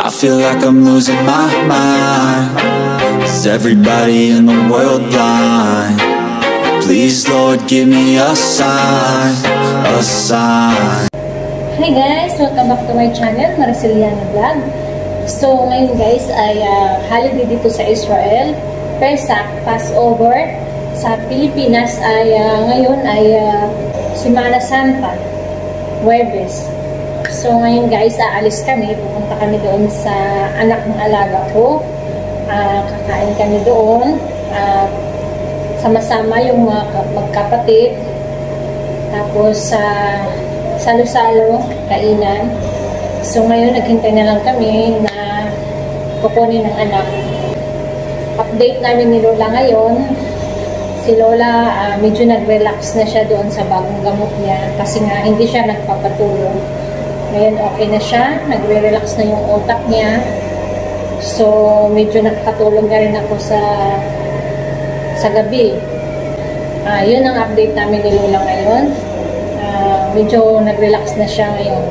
I feel like I'm losing my mind. Is everybody in the world blind? Please Lord, give me a sign, a sign. Hey guys, welcome back to my channel, Mariceliana Vlog. So ngayon guys ay holiday dito sa Israel, Pesach, Passover. Sa Pilipinas ay ngayon ay Semana Santa, Huwebes. So ngayon guys, aalis kami, pupunta kami doon sa anak ng alaga ko. Kakain kami doon, sama-sama yung mga magkapatid. Tapos salo-salo, kainan. So ngayon, naghintay na lang kami na kukunin ng anak. Update namin ni Lola ngayon. Si Lola, medyo nag-relax na siya doon sa bagong gamot niya. Kasi nga, hindi siya nagpapatulong. Ngayon, okay na siya. Nagre-relax na yung utak niya. So, medyo nakakatulong na rin ako sa gabi. Yun ang update namin ni Lola ngayon. Medyo nag-relax na siya ngayon.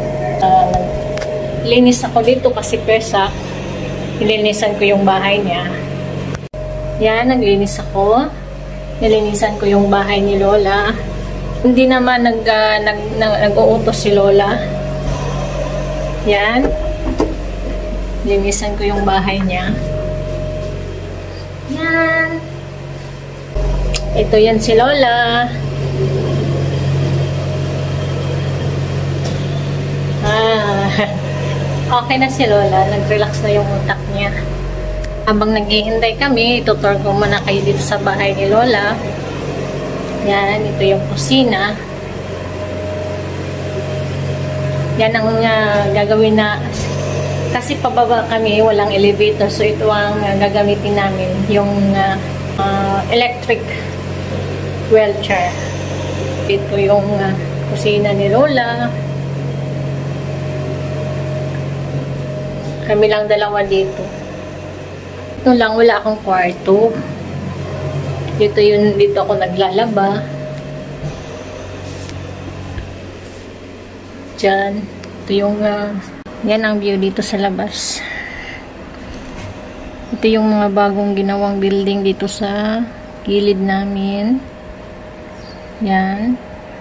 Linis ako dito kasi Pesach. Nilinisan ko yung bahay niya. Yan, naglinis ako. Nilinisan ko yung bahay ni Lola. Hindi naman nag-uutos si Lola. Yan. Linisan ko yung bahay niya. Yan. Ito yan si Lola. Okay na si Lola. Nag-relax na yung utak niya. Habang naghihintay kami, itutur ko muna kayo dito sa bahay ni Lola. Yan, ito yung kusina. Yan ang gagawin na, kasi pababa kami, walang elevator. So ito ang gagamitin namin, yung electric wheelchair. Ito yung kusina ni Lola. Kami lang dalawa dito. Ito lang, wala akong kwarto. Dito ako naglalaba. Diyan. Ito yung, yan ang view dito sa labas. Ito yung mga bagong ginawang building dito sa gilid namin. Yan.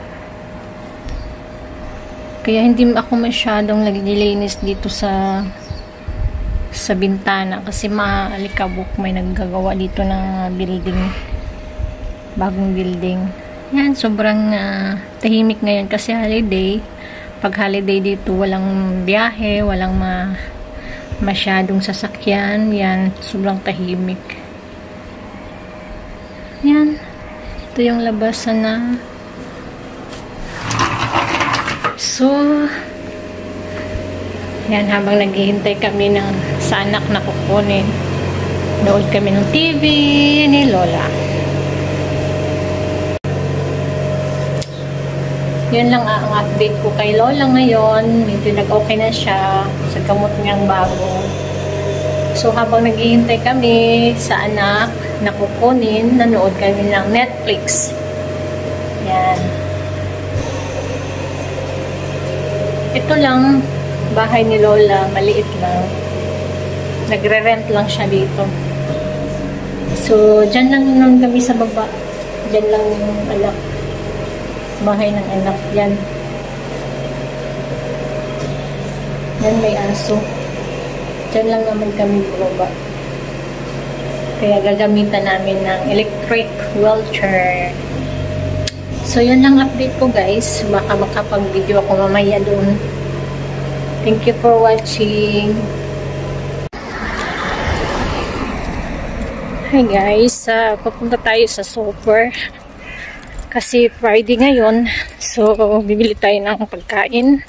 Kaya hindi ako masyadong naglilinis dito sa bintana kasi maalikabok, may naggagawa dito ng building, bagong building. Yan, sobrang tahimik ngayon kasi holiday. Pag holiday dito, walang biyahe, walang masyadong sasakyan. Yan, sobrang tahimik. Yan, ito yung labasan na. So yan, habang naghihintay kami sa anak na kukunin, nood kami ng TV ni Lola. Yun lang ang update ko kay Lola ngayon. Medyo nag-okay na siya sa gamot niyang bago. So habang naghihintay kami sa anak na kukunin, nanood kami ng Netflix. Yan. Ito lang, bahay ni Lola, maliit lang. Nagre-rent lang siya dito. So, dyan lang kami sa baba. Dyan lang yung anak. Bahay ng anak. Yan. Yan, may aso. Dyan lang naman kami baba. Kaya gagamitan namin ng electric wheelchair. So, yun lang update ko guys. Baka makapag-video ako mamaya doon. Thank you for watching. Hi guys, papunta tayo sa super. Kasi Friday ngayon. So, bibili tayo ng pagkain.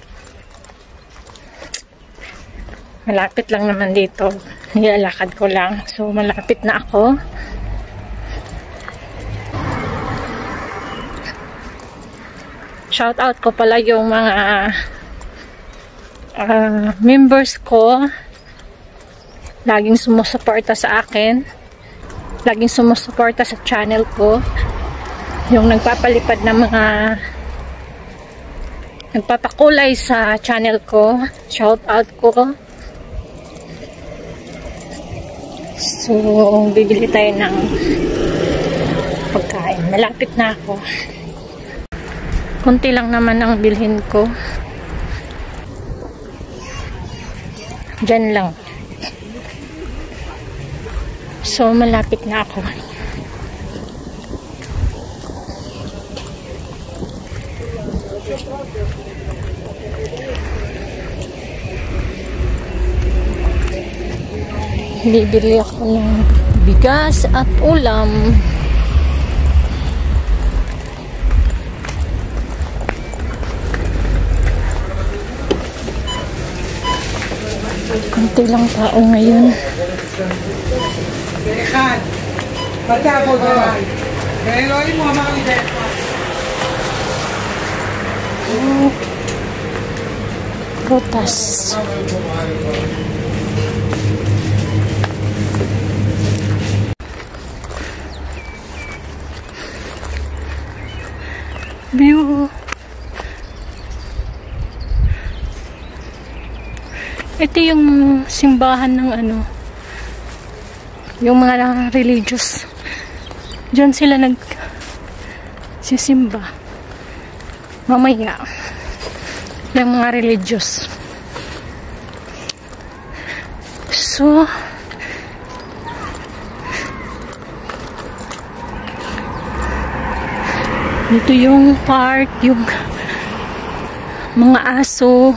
Malapit lang naman dito. Nilalakad ko lang. So, malapit na ako. Shout out ko pala yung mga members ko, laging sumusuporta sa akin, laging sumusuporta sa channel ko, yung nagpapalipad ng mga nagpapakulay sa channel ko. Shout out ko So, bibili tayo ng pagkain. Malapit na ako. Kunti lang naman ang bilhin ko. Diyan lang. So, malapit na ako. Bibili ako ng bigas at ulam. Kunti lang tao ngayon. Prutas. View. Ito yung simbahan ng yung mga religious. Diyan sila sisimba. Mamaya. Yung mga religious. So, dito yung park, yung mga aso.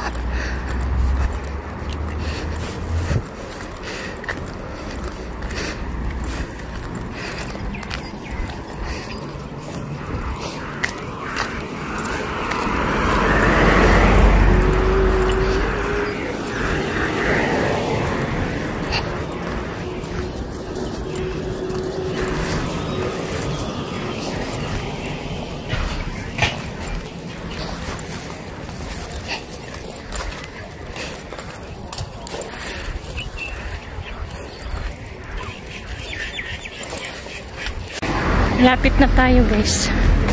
Lapit na tayo, guys.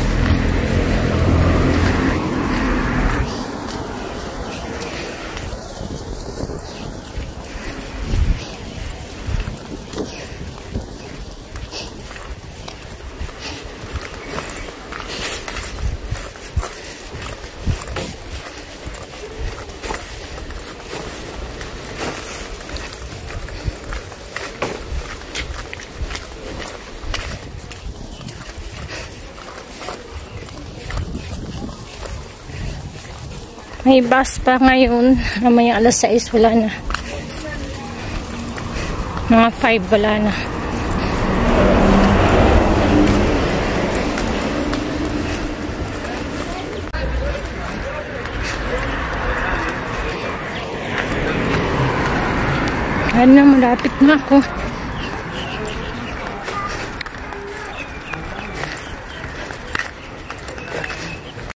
May bus pa ngayon. Namaya alas 6 wala na. Mga 5 wala na. Ano, malapit na ako.